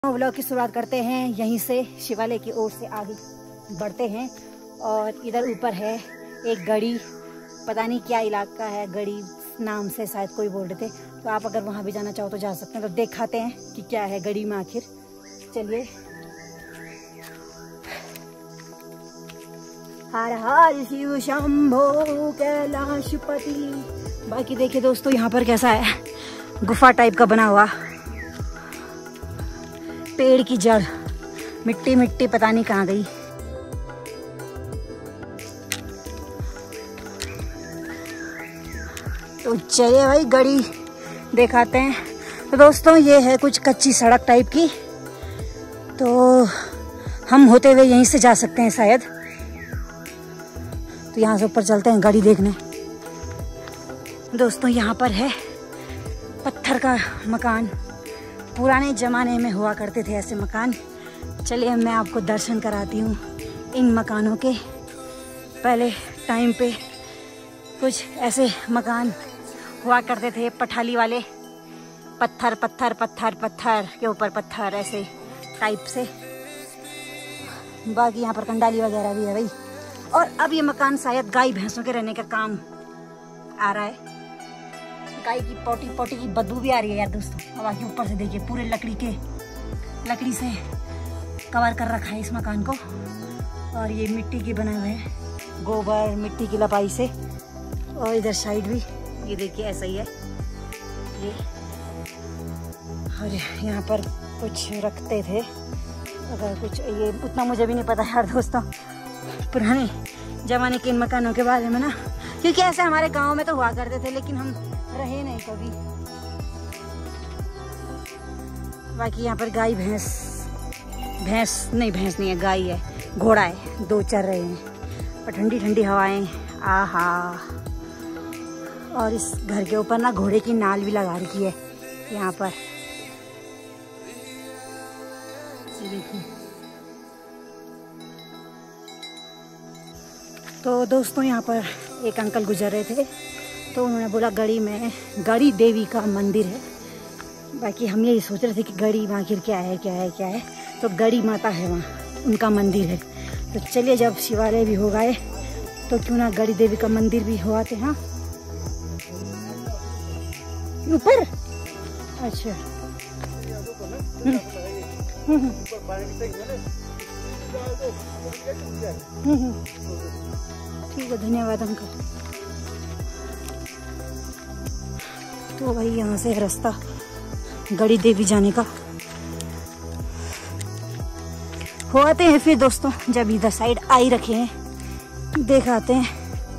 Vlog की शुरुआत करते हैं यहीं से, शिवालय की ओर से आगे बढ़ते हैं। और इधर ऊपर है एक गढ़ी, पता नहीं क्या इलाका है, गढ़ी नाम से शायद कोई बोल रहे थे। तो आप अगर वहां भी जाना चाहो तो जा सकते हैं। तो दिखाते हैं कि क्या है गढ़ी में आखिर। चलिए। हर हर शिव शंभो कैलाशपति। बाकी देखिए दोस्तों यहाँ पर कैसा है, गुफा टाइप का बना हुआ, पेड़ की जड़, मिट्टी मिट्टी पता नहीं कहाँ गई। तो चलिए भाई गढ़ी दिखाते हैं। तो दोस्तों ये है कुछ कच्ची सड़क टाइप की, तो हम होते हुए यहीं से जा सकते हैं शायद। तो यहाँ से ऊपर चलते हैं गढ़ी देखने। दोस्तों यहाँ पर है पत्थर का मकान, पुराने ज़माने में हुआ करते थे ऐसे मकान। चलिए मैं आपको दर्शन कराती हूँ इन मकानों के। पहले टाइम पे कुछ ऐसे मकान हुआ करते थे, पठाली वाले, पत्थर पत्थर पत्थर पत्थर के ऊपर पत्थर ऐसे टाइप से। बाकी यहाँ पर कंडाली वगैरह भी है भाई। और अब ये मकान शायद गाय भैंसों के रहने का काम आ रहा है। गाय की पोटी पोटी की बदबू भी आ रही है यार दोस्तों। हवा के ऊपर से देखिए, पूरे लकड़ी से कवर कर रखा है इस मकान को। और ये मिट्टी के बने हुए हैं, गोबर मिट्टी की लपाई से। और इधर साइड भी ये देखिए ऐसा ही है ये। और यहाँ पर कुछ रखते थे, अगर कुछ ये उतना मुझे भी नहीं पता यार दोस्तों, पुराने जमाने के इन मकानों के बारे में ना, क्योंकि ऐसे हमारे गांव में तो हुआ करते थे लेकिन हम रहे नहीं कभी। बाकी यहाँ पर गाय भैंस नहीं है, गाय है, घोड़ा है, दो चर रहे हैं। और ठंडी ठंडी हवाएं, आहा। और इस घर के ऊपर ना घोड़े की नाल भी लगा रखी है यहाँ पर, देखिए। तो दोस्तों यहाँ पर एक अंकल गुजर रहे थे, तो उन्होंने बोला गढ़ी में गढ़ी देवी का मंदिर है। बाकी हम यही सोच रहे थे कि गढ़ी में आखिर क्या है। तो गढ़ी माता है वहाँ, उनका मंदिर है। तो चलिए, जब शिवालय भी हो गए तो क्यों ना गढ़ी देवी का मंदिर भी हो आते। हाँ ऊपर, अच्छा ठीक है, धन्यवाद अंकल। तो भाई यहाँ से रास्ता गढ़ी देवी जाने का हो आते हैं। फिर दोस्तों जब इधर साइड आई रखे हैं, दिखाते हैं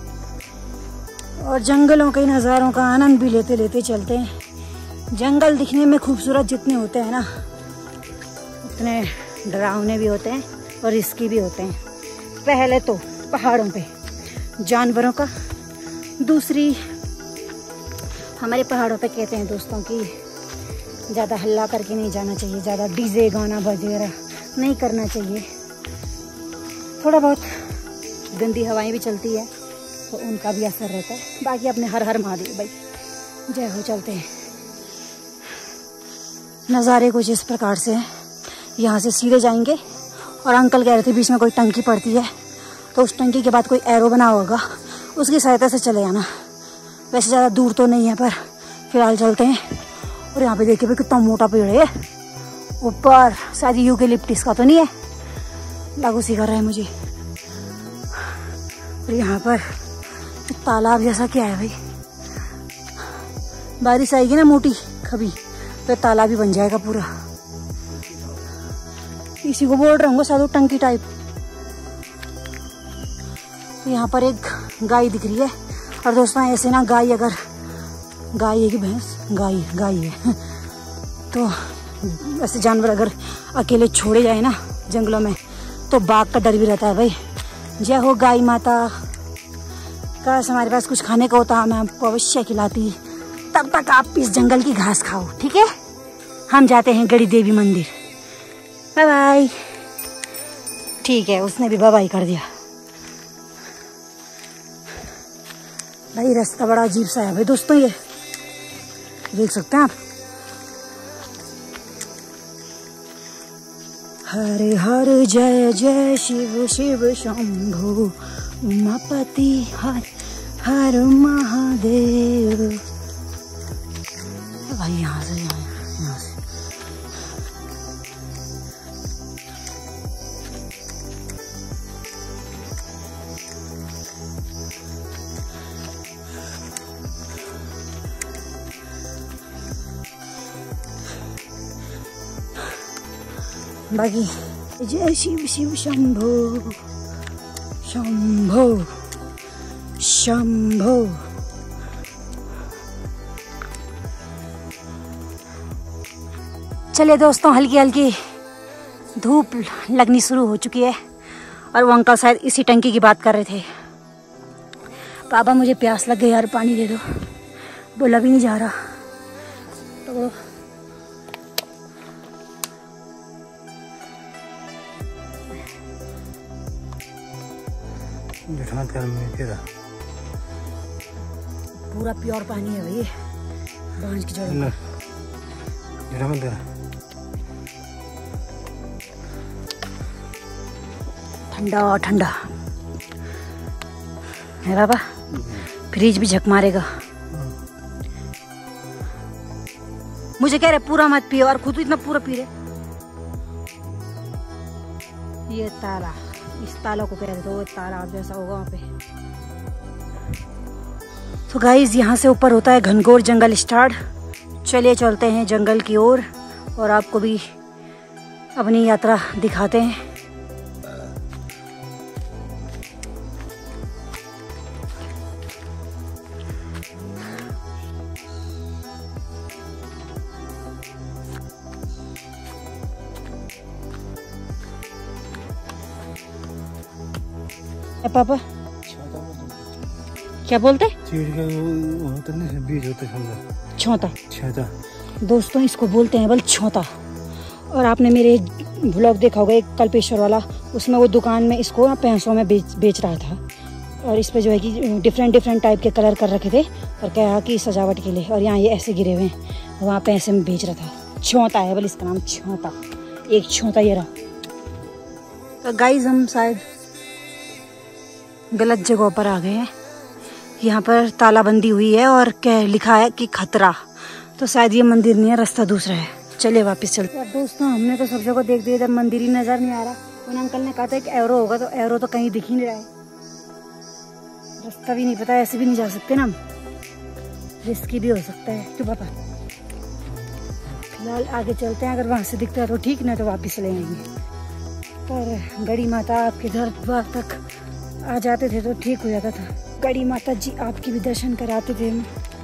और जंगलों के नज़ारों का आनंद भी लेते लेते चलते हैं। जंगल दिखने में खूबसूरत जितने होते हैं ना, उतने डरावने भी होते हैं और रिस्की भी होते हैं। पहले तो पहाड़ों पे जानवरों का, दूसरी हमारे पहाड़ों पे कहते हैं दोस्तों कि ज़्यादा हल्ला करके नहीं जाना चाहिए, ज़्यादा डीजे गाना वगैरह नहीं करना चाहिए। थोड़ा बहुत गंदी हवाएं भी चलती है तो उनका भी असर रहता है। बाकी अपने हर हर महादेव भाई, जय हो। चलते हैं। नज़ारे कुछ इस प्रकार से हैं। यहाँ से सीधे जाएंगे और अंकल कह रहे थे बीच में कोई टंकी पड़ती है, तो उस टंकी के बाद कोई एरो बना होगा, उसकी सहायता से चले जाना। वैसे ज़्यादा दूर तो नहीं है, पर फिलहाल चलते हैं। और यहाँ पे देखिए भाई कितना मोटा पेड़ है ऊपर, शायद यूकेलिप्टिस का तो नहीं है, लागू सी कर रहा है मुझे। और यहाँ पर तालाब जैसा क्या है भाई, बारिश आएगी ना मोटी कभी तो तालाब भी बन जाएगा पूरा। इसी को बोल रहा हूँ शायद टंकी टाइप। तो यहाँ पर एक गाय दिख रही है। और दोस्तों ऐसे ना गाय, अगर गाय है कि भैंस, गाय है तो ऐसे जानवर अगर अकेले छोड़े जाए ना जंगलों में तो बाघ का डर भी रहता है भाई। जय हो गाय माता। काश हमारे पास कुछ खाने का होता, मैं आपको अवश्य खिलाती। तब तक आप इस जंगल की घास खाओ, ठीक है। हम जाते हैं गढ़ी देवी मंदिर। Bye bye. ठीक है, उसने भी बाय बाय कर दिया। भाई रास्ता बड़ा अजीब सा है भाई दोस्तों, ये देख सकते हैं आप। हर हर जय जय शिव शिव शंभो उमापति हर हर महादेव। भाई यहाँ से यहाँ से बाकी जय शिव शिव शंभो शंभो शंभो। चलिए दोस्तों, हल्की हल्की धूप लगनी शुरू हो चुकी है और वो अंकल शायद इसी टंकी की बात कर रहे थे। पापा मुझे प्यास लग गई यार, पानी दे दो। बोला भी नहीं जा रहा तो पूरा प्योर पानी है भाई, बांझ की जगह। ठंडा ठंडा है बाबा, फ्रिज भी झक मारेगा। मुझे कह रहे पूरा मत पियो और खुद इतना पूरा पी रहे। ये ताला, इस ताला को कह रहे थे वो तालाब जैसा होगा वहाँ पे। तो गाइस यहाँ से ऊपर होता है घनघोर जंगल स्टार्ट। चलिए चलते हैं जंगल की ओर और आपको भी अपनी यात्रा दिखाते हैं। पापा क्या बोलते? छोता। दोस्तों इसको बोलते हैं बल छोता। और आपने मेरे व्लॉग देखा होगा एक कल्पेश्वर वाला, उसमें वो दुकान में इसको पैसों में बेच रहा था। और इस पे जो है कि डिफरेंट टाइप के कलर कर रखे थे और क्या कि सजावट के लिए। और यहाँ ये ऐसे गिरे हुए हैं, वहाँ पैसे में बेच रहा था। छोता है बल इसका नाम, छोता। एक छोता ये रहा। तो गाइज हम शायद गलत जगह पर आ गए हैं। यहाँ पर तालाबंदी हुई है और क्या लिखा है कि खतरा। तो शायद ये मंदिर नहीं है, रास्ता दूसरा है। चलिए वापस चलते हैं। दोस्तों हमने तो सब जगह देख दिया, इधर मंदिर ही नजर नहीं आ रहा। उन अंकल ने कहा था कि एरो होगा, तो एरो तो कहीं दिख ही नहीं रहा है। रास्ता भी नहीं पता, ऐसे भी नहीं जा सकते ना हम, रिस्की भी हो सकता है। क्यों पापा? फिलहाल आगे चलते हैं, अगर वहाँ से दिखता है तो ठीक, ना तो वापस ले आएंगे। पर गड़ी माता आपके घर द्वार तक आ जाते थे तो ठीक हो जाता था। गड़ी माता जी आपकी भी दर्शन कराते थे।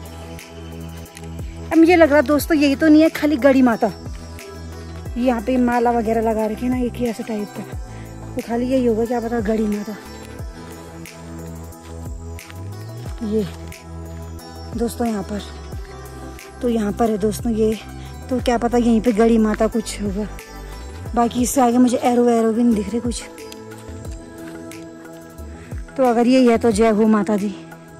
अब मुझे लग रहा दोस्तों यही तो नहीं है खाली गड़ी माता, यहाँ पे माला वगैरह लगा रखे ना एक ही ऐसे टाइप का, तो खाली यही होगा, क्या पता गड़ी माता। ये दोस्तों यहाँ पर, तो यहाँ पर है दोस्तों ये, तो क्या पता यहीं पे गड़ी माता कुछ होगा। बाकी इससे आगे मुझे एरो भी नहीं दिख रहे कुछ। तो अगर यही है तो जय हो माता दी।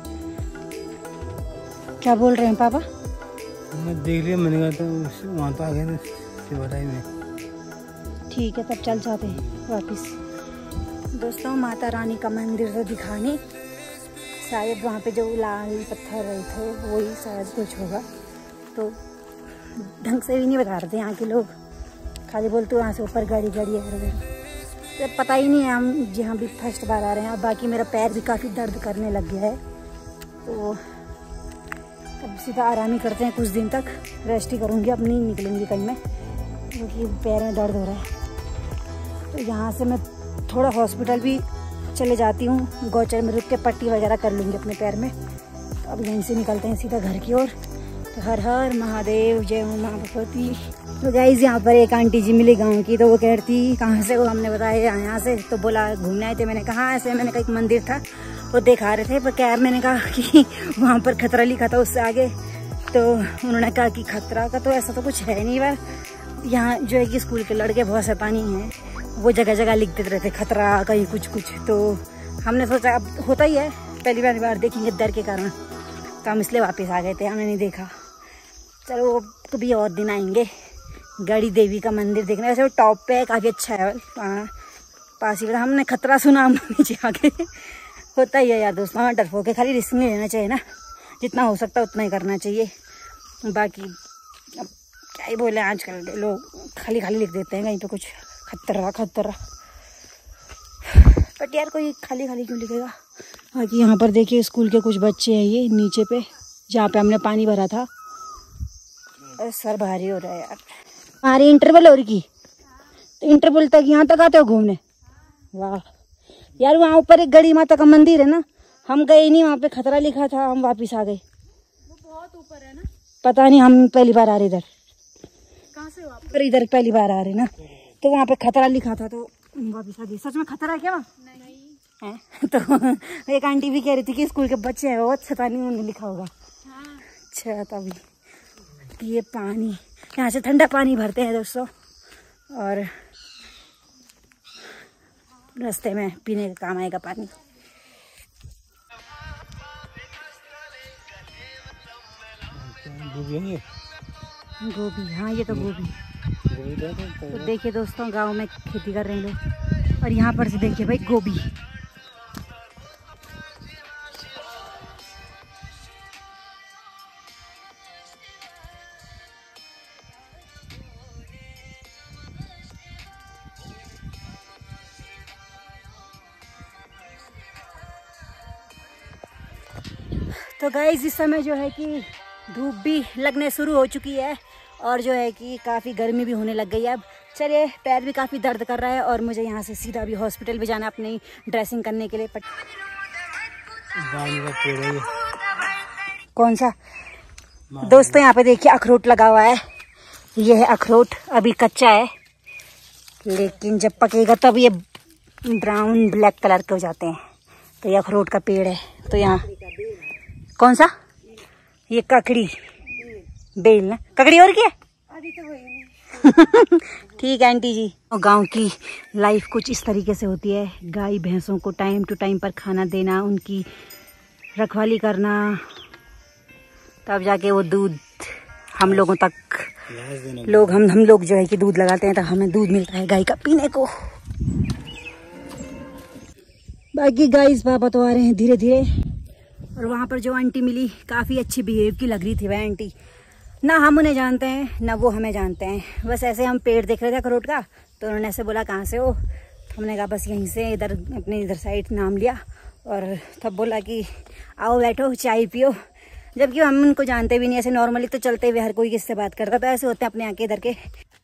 क्या बोल रहे हैं पापा? मैं देख लिया, मैंने कहा था वहाँ तो आ गए शिवराई में। ठीक है तब चल जाते हैं वापस। दोस्तों माता रानी का मंदिर तो दिखाने, शायद वहाँ पे जो लाल पत्थर रहे थे वही शायद कुछ होगा। तो ढंग से भी नहीं बता रहे थे यहाँ के लोग, खाली बोलते वहाँ से ऊपर गाड़ी है। तो पता ही नहीं है, हम जहाँ भी फर्स्ट बार आ रहे हैं। और बाकी मेरा पैर भी काफ़ी दर्द करने लग गया है, तो अब सीधा आराम ही करते हैं। कुछ दिन तक रेस्ट ही करूँगी, अब नहीं निकलूँगी कहीं मैं, क्योंकि पैर में दर्द हो रहा है। तो यहाँ से मैं थोड़ा हॉस्पिटल भी चले जाती हूँ, गौचर में रुक के पट्टी वगैरह कर लूँगी अपने पैर में। तो अब यहीं से निकलते हैं सीधा घर की ओर। तो हर हर महादेव, जय उमा भगवती। तो गाइस यहाँ पर एक आंटी जी मिली गांव की, तो वो कह रही थी कहाँ से हो, हमने बताया यहाँ से। तो बोला घूमने आए थे, मैंने कहा ऐसे, मैंने कहा एक मंदिर था वो दिखा रहे थे, पर क्या मैंने कहा कि वहाँ पर खतरा लिखा था उससे आगे। तो उन्होंने कहा कि खतरा का तो ऐसा तो कुछ है नहीं, बार यहाँ जो है कि स्कूल के लड़के बहुत शैतानी हैं, वो जगह जगह लिख देते रहते खतरा कहीं कुछ। तो हमने सोचा अब होता ही है, पहली बार देखेंगे डर के कारण, तो हम इसलिए वापस आ गए थे, हमने नहीं देखा। चलो कभी और दिन आएंगे गढ़ी देवी का मंदिर देखना। वैसे वो टॉप पे है, काफ़ी अच्छा है। पास ही हमने खतरा सुना, हम नीचे आके होता ही है यार दोस्तों, हाँ डरपोक के खाली रिस्क नहीं लेना चाहिए ना, जितना हो सकता है उतना ही करना चाहिए। बाकी अब क्या ही बोले, आजकल के लोग खाली खाली लिख देते हैं कहीं पे कुछ खतरा खतरा, बट यार कोई खाली खाली क्यों लिखेगा। बाकी यहाँ पर देखिए स्कूल के कुछ बच्चे हैं, ये नीचे पे जहाँ पे हमने पानी भरा था। सर भारी हो रहा है यार। हमारी इंटरवल हो रही की, तो इंटरवल तक यहाँ तक आते हो घूमने? वाह यार, वहाँ ऊपर एक गढ़ी माता का मंदिर है ना, हम गए नहीं, वहाँ पे खतरा लिखा था, हम वापस आ गए। वो बहुत ऊपर है ना, पता नहीं, हम पहली बार आ रहे इधर। कहाँ से वापस? इधर पहली बार आ रहे ना, तो वहाँ पे खतरा लिखा था तो वापस आ गए। सच में खतरा है क्या वहाँ? नहीं है तो एक आंटी भी कह रही थी कि स्कूल के बच्चे हैं वो, अच्छा नहीं उन्होंने लिखा होगा। हाँ। अच्छा तभी ये पानी यहाँ से ठंडा पानी भरते हैं दोस्तों, और रास्ते में पीने का काम आएगा पानी। गोभी, हाँ ये तो गोभी। तो देखिए दोस्तों, गांव में खेती कर रहे हैं लोग, और यहाँ पर से देखिए भाई गोभी। तो गाइस इस समय जो है कि धूप भी लगने शुरू हो चुकी है, और जो है कि काफ़ी गर्मी भी होने लग गई है। अब चलिए, पैर भी काफ़ी दर्द कर रहा है, और मुझे यहाँ से सीधा भी हॉस्पिटल भी जाना है अपनी ड्रेसिंग करने के लिए। कौन सा? दोस्तों यहाँ पे देखिए अखरोट लगा हुआ है, ये है अखरोट, अभी कच्चा है, लेकिन जब पकेगा तब ये ब्राउन ब्लैक कलर के हो जाते हैं। तो ये अखरोट का पेड़ है। तो यहाँ कौन सा? ये ककड़ी बेल ना, ककड़ी और क्या अभी तो हुई नहीं। ठीक है आंटी जी। गांव की लाइफ कुछ इस तरीके से होती है, गाय भैंसों को टाइम टू टाइम पर खाना देना, उनकी रखवाली करना, तब जाके वो दूध हम लोगों तक, लोग हम लोग जो है कि दूध लगाते हैं, तो हमें दूध मिलता है गाय का पीने को। बाकी गाइस पापा तो आ रहे हैं धीरे धीरे। और वहाँ पर जो आंटी मिली, काफ़ी अच्छी बिहेव की लग रही थी वह आंटी, ना हम उन्हें जानते हैं ना वो हमें जानते हैं। बस ऐसे हम पेड़ देख रहे थे अखरोट का, तो उन्होंने ऐसे बोला कहाँ से हो, हमने कहा बस यहीं से, इधर अपने इधर साइड नाम लिया, और तब बोला कि आओ बैठो चाय पियो, जबकि हम उनको जानते भी नहीं। ऐसे नॉर्मली तो चलते हुए हर कोई किससे बात करता, तो ऐसे होते हैं अपने यहाँ के इधर के।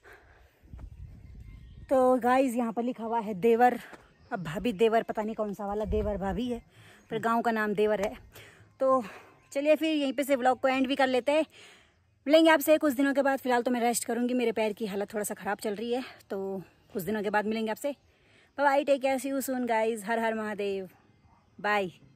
तो गाइस यहाँ पर लिखा हुआ है देवर, अब भाभी देवर, पता नहीं कौन सा वाला देवर भाभी है, पर गांव का नाम देवर है। तो चलिए फिर यहीं पे से व्लॉग को एंड भी कर लेते हैं, मिलेंगे आपसे कुछ दिनों के बाद। फिलहाल तो मैं रेस्ट करूंगी, मेरे पैर की हालत थोड़ा सा ख़राब चल रही है, तो कुछ दिनों के बाद मिलेंगे आपसे। Bye, take care, see you soon guys, हर हर महादेव, बाय।